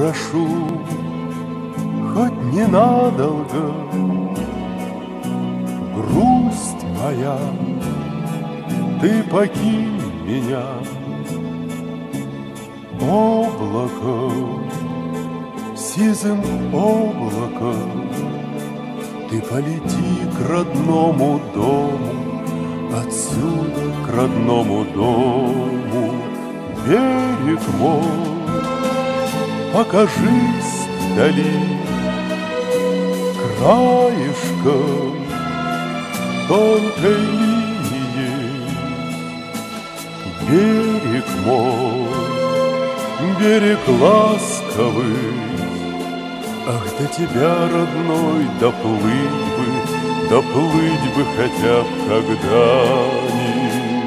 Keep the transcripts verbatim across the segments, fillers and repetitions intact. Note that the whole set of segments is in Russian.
прошу, хоть ненадолго, грусть моя, ты покинь меня. Облако, сизым облаком, ты полети к родному дому, отсюда к родному дому. Берег мой, покажись вдали, краешком тонкой линией. Берег мой, берег ласковый, ах, до тебя, родной, доплыть бы, доплыть бы хотя б когда-нибудь.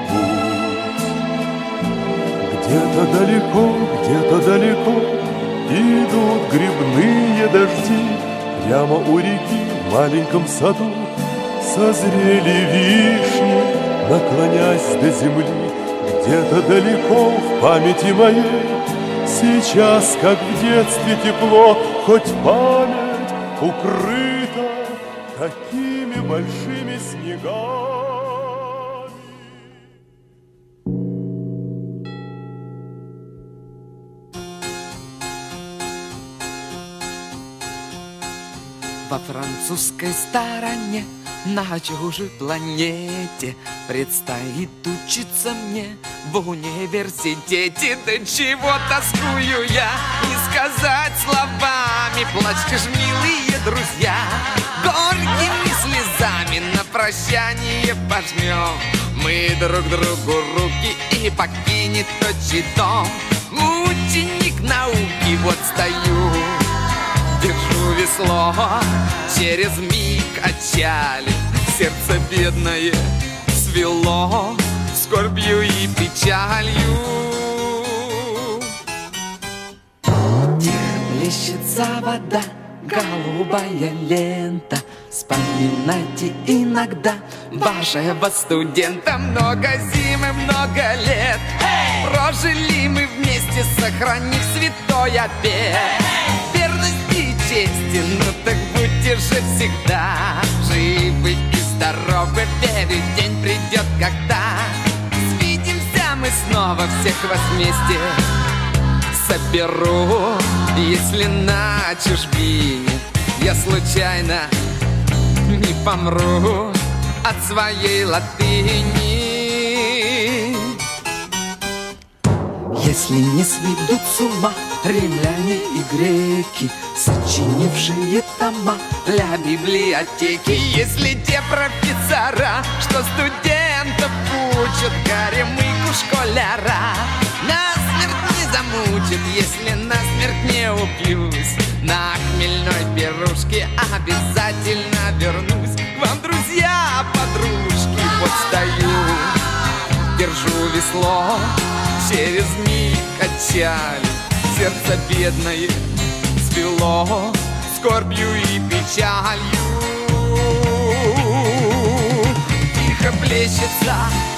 Где-то далеко, где-то далеко идут грибные дожди. Прямо у реки в маленьком саду созрели вишни, наклонясь до земли. Где-то далеко в памяти моей сейчас, как в детстве, тепло, хоть память укрыта такими большими снегами. Во французской стороне, на чужой планете, предстоит учиться мне в университете. Да чего тоскую я, не сказать словами. Плачьте ж, милые друзья, горькими слезами на прощание пожмем мы друг другу руки, и покинет отчий дом ученик науки. Вот стою, держу весло, через миг отчалит, сердце бедное свело скорбью и печалью. Тихо плещется вода, голубая лента. Вспоминайте иногда вашего студента. Много зим и много лет прожили мы вместе, сохранив святой обет верности и чести. Ну так будьте же всегда живы и здоровы, верю, день придет, когда свидимся мы снова, всех вас вместе соберу. Если на чужбине я случайно не помру от своей латыни, если не сведут с ума римляне и греки, сочинившие тома для библиотеки, если те профессора, что студентов учат, горемыку школяра насмерть не замучат, если насмерть не упьюсь, на хмельной пирушке обязательно вернусь к вам, друзья, подружки. Вот стою, держу весло, через миг отчалит, сердце бедное свело скорбью и печалью. Тихо плещется